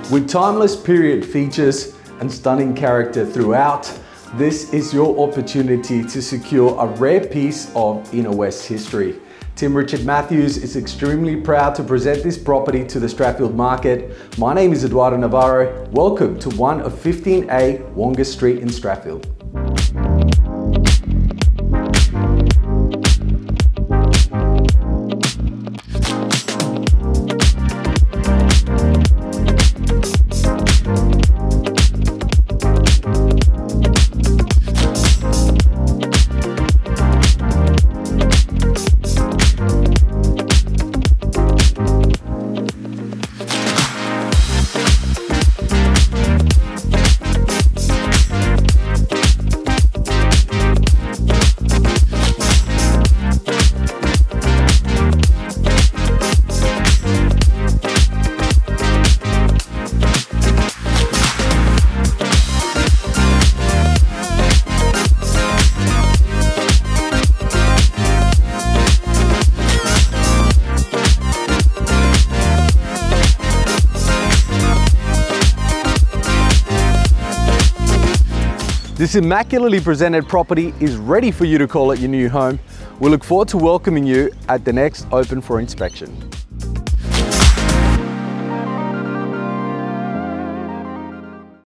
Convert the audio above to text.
With timeless period features and stunning character throughout, this is your opportunity to secure a rare piece of inner west history. Tim Richard Matthews is extremely proud to present this property to the Strathfield market. My name is Eduardo Navarro. Welcome to one of 15a Wonga Street in Strathfield. This immaculately presented property is ready for you to call it your new home. We look forward to welcoming you at the next open for inspection.